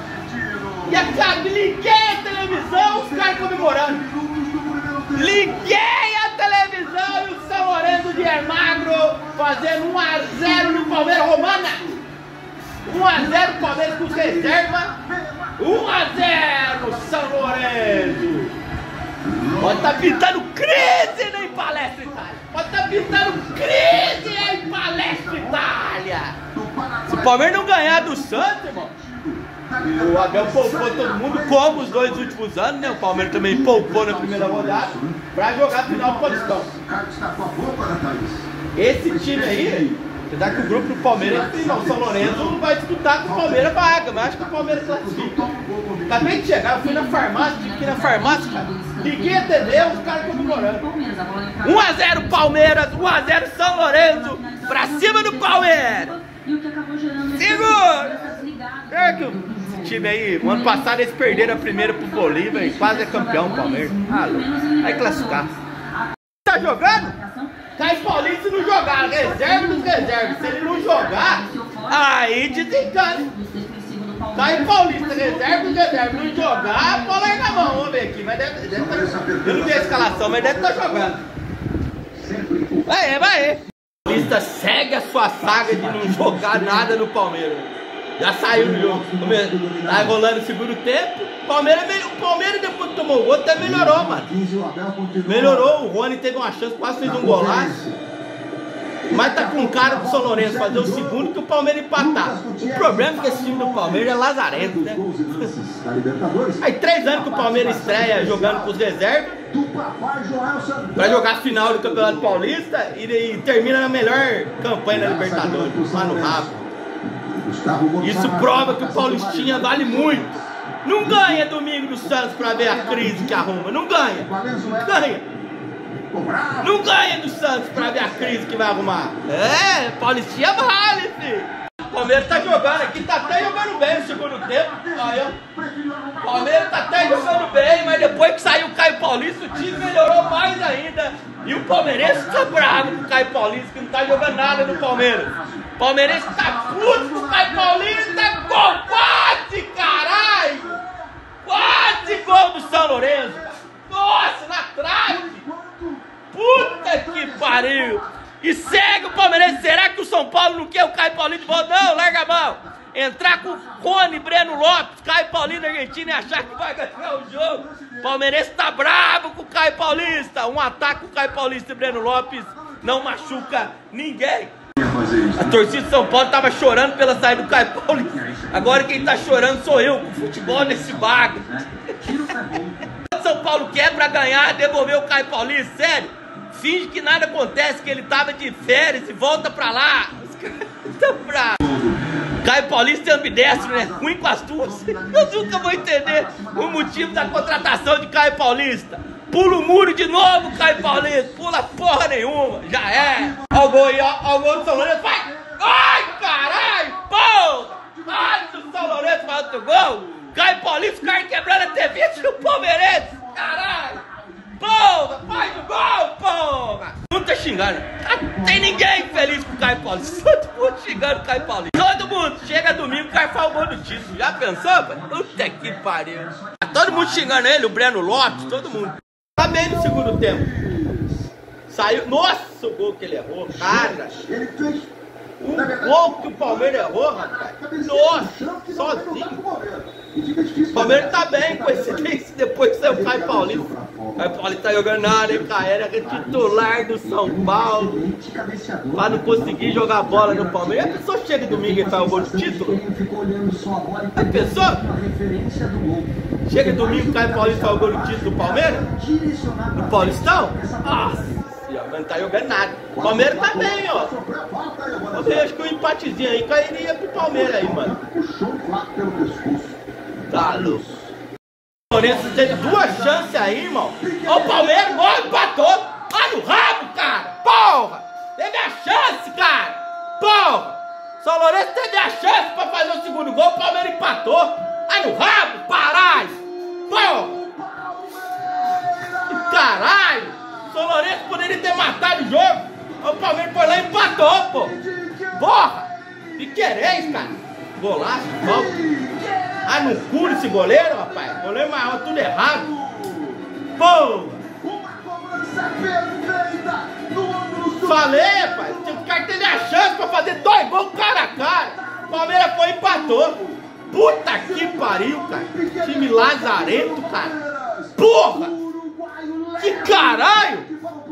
E acabei, liguei a televisão, os caras comemorando. Liguei a televisão e o São Lourenço de Almagro fazendo 1 a 0 no Palmeiras Romana. 1 a 0 Palmeiras com reserva. 1 a 0 São Lourenço. Pode estar pintando crise em Palestra Itália. Pode estar pintando crise em Palestra Itália. Se o Palmeiras não ganhar do Santos, irmão, o Abel poupou todo mundo, como os 2 últimos anos, né? O Palmeiras também poupou na primeira rodada pra jogar a final do Paulistão. Esse time aí, apesar que o grupo do Palmeiras, o São Lourenço não vai disputar com o Palmeiras vaga, mas acho que o Palmeiras classifica. Acabei de chegar, eu fui na farmácia, tive que ir na farmácia, cara. Liguei a TV, os caras comemorando. 1 a 0 Palmeiras, 1 a 0 São Lourenço, pra cima do Palmeiras. Segura! É que o time aí, o ano passado eles perderam a primeira pro Bolívar e quase é campeão o Palmeiras. Ah, vai classificar. Tá jogando? Caio Paulista não jogar, reserva dos reservas. Se ele não jogar, aí desencana. Caio Paulista, reserva dos reservas. Não jogar, pode largar a mão. Vamos ver aqui. Mas deve tá... Eu não vi a escalação, mas deve estar jogando. Vai aí. O Paulista segue a sua saga de não jogar nada no Palmeiras. Já saiu do jogo. Tá rolando o segundo tempo. O Palmeiras depois que tomou o gol até melhorou, mano. Melhorou, o Rony teve uma chance, quase fez um golaço. Mas tá com cara do São Lourenço fazer o segundo que o Palmeiras empatar. O problema é que esse time do Palmeiras é lazarento, né? Aí 3 anos que o Palmeiras estreia jogando com os reservas pra jogar a final do Campeonato Paulista e termina na melhor campanha da Libertadores, lá no rabo. Isso prova que o Paulistinha vale muito. Não ganha domingo do Santos pra ver a crise que arruma. Não ganha. Não ganha do Santos pra ver a crise que vai arrumar. É, Paulistinha vale, filho. O Palmeiras tá jogando aqui, tá até jogando bem no segundo tempo. O Palmeiras tá até jogando bem, mas depois que saiu o Caio Paulista, o time melhorou mais ainda. E o palmeirense tá bravo com o Caio Paulista, que não tá jogando nada no Palmeiras. O palmeirense tá puto com o Caio Paulista. Gol, quase, caralho! Quase gol do São Lourenço. Nossa, na trave. Puta que pariu. E segue o palmeirense. Será que o São Paulo não quer o Caio Paulista de volta? Não, larga a mão. Entrar com o Rony, Breno Lopes, Caio Paulista, Argentina e achar que vai ganhar o jogo. O palmeirense tá bravo com o Caio Paulista. Um ataque com o Caio Paulista e Breno Lopes não machuca ninguém. A torcida de São Paulo tava chorando pela saída do Caio Paulista. Agora quem tá chorando sou eu, com o futebol nesse bago. São Paulo quer pra ganhar, devolver o Caio Paulista, sério. Finge que nada acontece, que ele tava de férias e volta pra lá. Os caras tão bravos. Caio Paulista é ambidestro, né? Ruim com as duas. Eu nunca vou entender o motivo da contratação de Caio Paulista. Pula o muro de novo, Caio Paulista. Pula porra nenhuma. Já é. Ó o gol aí, ó o gol do São Lourenço. Vai! Ai, caralho! Porra! Ai, do São Lourenço faz outro gol. Caio Paulista, o cara quebrando a TV do Palmeirense. Caralho! Porra! Faz o gol, porra! Não tá xingando. Não tem ninguém feliz com o Caio Paulista. Todo mundo xingando o Caio Paulista. Todo mundo. Chega domingo, o cara faz o gol do título. Já pensou, pai? Puta que pariu. Tá todo mundo xingando ele, o Breno Lopes, todo mundo. Tá bem no segundo tempo. Saiu. Nossa, o gol que ele errou, cara. O gol que o Palmeiras errou, rapaz. Nossa, sozinho. O Palmeiras tá bem com esse depois que saiu o Caio Paulista. O Caio Paulista tá jogando nada, hein, cara? Era titular do São Paulo. Pra não conseguir jogar bola no Palmeiras. A pessoa chega domingo e faz o gol de título. A pessoa chega domingo e o Caio Paulista faz o gol de título do Palmeiras. No Paulistão? Nossa. Não tá jogando nada. O Palmeiras tá bem, ó. Eu acho que um empatezinho aí cairia pro Palmeiras aí, mano. Tá louco. O Lourenço teve 2 chances aí, irmão. Ó, o Palmeiras, ó, empatou. Lá no rabo, cara. Porra. Teve a chance, cara. Porra. São Lourenço teve a chance pra fazer o segundo gol. O Palmeiras empatou. Lá no rabo, caralho. Porra. Caralho. São Lourenço poderia ter matado o jogo. O Palmeiras foi lá e empatou, pô. Porra! Que quereis, cara. Golaço, volta. Ah, no cu desse goleiro, rapaz. Goleiro maior, tudo errado. Pô! Falei, rapaz. O cara teve a chance pra fazer 2 gols cara a cara. O Palmeiras foi e empatou. Puta que pariu, cara. Time lazarento, cara. Porra! Que caralho!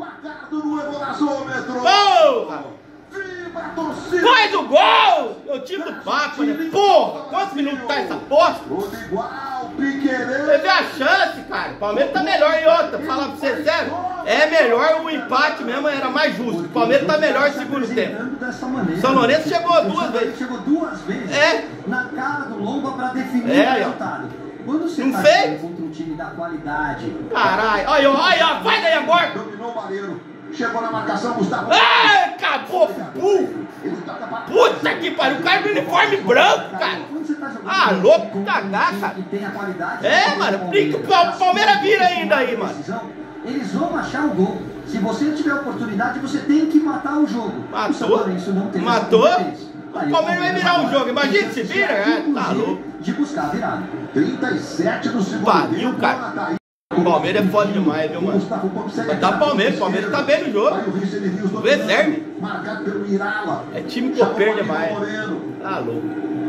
Porra! Faz o gol! É o time do Papa, né? Porra! Quantos minutos tá essa bosta? Teve a chance, cara. O Palmeiras tá melhor em outra. Falar pra você sério, é melhor o empate mesmo, era mais justo. O Palmeiras tá melhor no segundo tempo. São Lourenço chegou 2 vezes. Chegou 2 vezes na cara do Lomba pra definir o resultado. Quando você não tá fez? Contra um time da qualidade. Caralho, olha, vai daí agora. Dominou o Baleiro. Chegou na marcação, Gustavo. Acabou, burro. Puta que pariu, o cara do uniforme branco, cara. Louco, cagar, cara. Mano, o Palmeiras vira ainda aí, mano. Eles vão achar o gol. Se você tiver oportunidade, você tem que matar o jogo. Matou? O Palmeiras vai virar o jogo. Imagina se vira, tá louco. De buscar a virada. 37 no segundo pariu, cara. O Palmeiras é foda demais, viu, mano? Vai dar Palmeiras tá bem no jogo. O reserva. É time copeiro demais. Tá louco.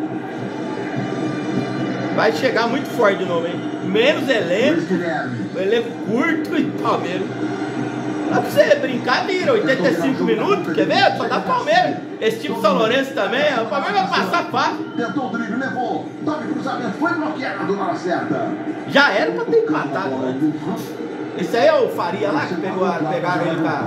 Vai chegar muito forte de novo, hein? Menos elenco. O elenco curto e Palmeiras. Dá pra você brincar, vira 85 minutos, quer ver? Só dá Palmeiras. Esse time São Lourenço também, o Palmeiras vai passar fácil. Tentou o drible, levou. Toque cruzamento, foi bloqueado na hora certa. Já era pra ter empatado, né? Esse aí é o Faria lá que pegaram ele pra...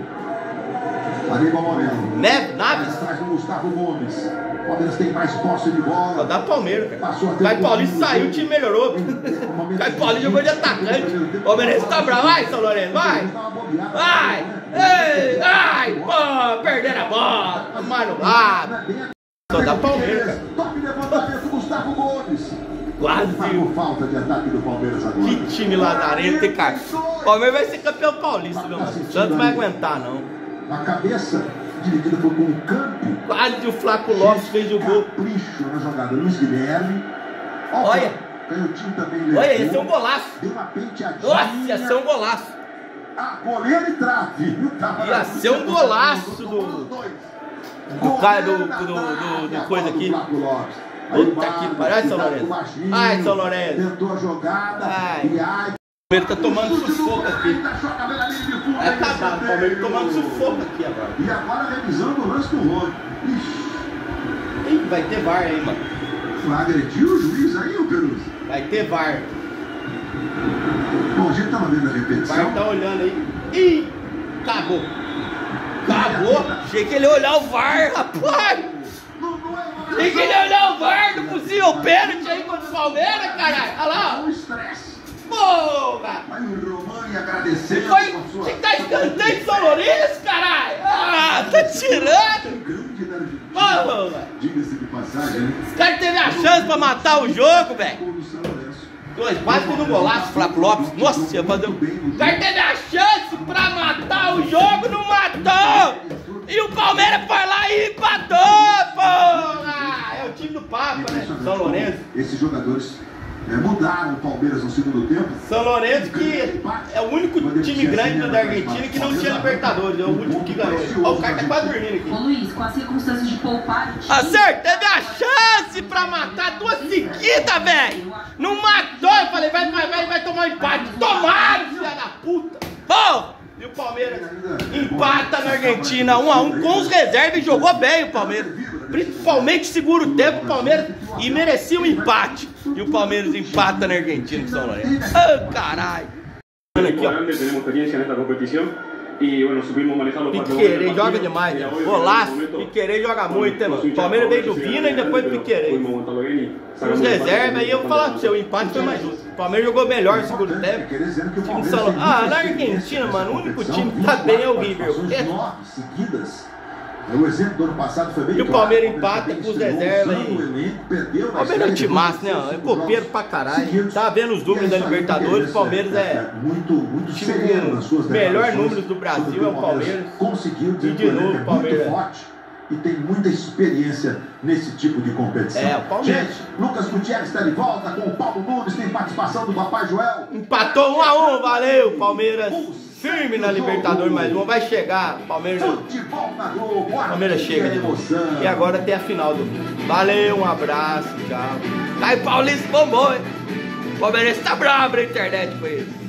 Aníbal Moreno. Naves? Atrás do Gustavo Gomes. O Palmeiras tem mais posse de bola. Só dá Palmeiras, cara. Caio Paulista saiu, o time melhorou. Caio Paulista jogou de atacante. O Palmeiras tá bravo. Vai, São Lourenço, vai. Vai. Ei, ai, pô, perderam a bola. Manulado. Só dá Palmeiras, cara. Top levantamento, Gustavo Gomes. Quase. Falta de ataque do Palmeiras agora. Que time lazarento, hein, cara. O Palmeiras vai ser campeão paulista, meu mano. O Santos não vai aguentar, não. A cabeça dividida foi com o campo. Quase o Flaco Lopes fez o gol. Capricho na jogada. Luiz Guilherme. Olha. Canhotinho também levou. Olha, esse é um golaço. Deu uma penteadinha. Nossa, ia ser um golaço. Goleiro e trave. Ia ser um golaço do cara do coisa aqui. Puta que pariu. Ai, São Lourenço. Ai, São Lourenço. Tentou a jogada. Ai. O Palmeiras tá tomando sufoco aqui. É acabado, o Palmeiras tomando sufoco aqui agora. E agora revisando o lance do Rony. Ih, vai ter VAR aí, mano. Agrediu o juiz aí, ô Peruso? Vai ter VAR. Bom, a gente tava vendo a repetição. O VAR tá olhando aí. Ih, acabou. Acabou. Achei que ele ia olhar o VAR, rapaz. Achei que ele ia olhar o VAR do possível pênalti aí contra o Palmeiras, caralho. Olha lá. O estresse. Porra! Vai o Romani agradecendo. Você tá escanteio de São Lourenço, caralho? Tá tirando! Porra! Diga-se de passagem, né? Os caras teve a chance pra matar o jogo, velho. Quase que no golaço, Flaco Lopes. Nossa, ia fazer o cara teve a chance pra matar o jogo, não matou! E o Palmeiras foi lá e empatou, porra! É o time do Papa, né? São Lourenço. Esses jogadores mudaram o Palmeiras no segundo tempo. São Lourenço que é o único time grande da Argentina que não tinha Libertadores, é o último que ganhou. Ó, o cara tá quase dormindo aqui. Ô Luiz, com as circunstâncias de poupar o time... Acerto, teve a chance pra matar 2 seguidas, velho. Não matou, eu falei, vai tomar um empate. Tomaram, filha da puta. Porra! E o Palmeiras empata na Argentina 1-1 com os reservas e jogou bem o Palmeiras. Principalmente seguro tempo o Palmeiras e merecia um empate. E o Palmeiras empata na Argentina com São Lourenço. Ah, caralho. Aqui, ó. Piquerez joga demais, né? Golaço, Piquerez joga muito, né, mano? O Palmeiras veio do Vina e depois do Piquerez. Os reservas aí eu vou falar pra você, o empate foi mais justo. O Palmeiras jogou melhor no segundo tempo. Na Argentina, mano, o único time que tá bem é o River. O exemplo do ano passado foi bem. E o Palmeiras empata com os reservas aí. O Palmeiras é um time massa, né? É copeiro pra caralho. Tá vendo os números da Libertadores, o Palmeiras é muito time com melhor números do Brasil, é o Palmeiras. Conseguiu e de novo o Palmeiras e tem muita experiência nesse tipo de competição. É, o Palmeiras. Gente, Lucas Gutierrez está de volta com o Paulo Nunes, tem participação do Papai Joel. Empatou 1 a 1, valeu, Palmeiras. Firme na Libertadores, mais uma, vai chegar. Palmeiras. Futebol na Globo, Palmeiras chega de novo. emoção. E agora tem a final do. Valeu, um abraço, tchau. Caio Paulista bombou, hein? O Palmeiras tá bravo na internet com ele.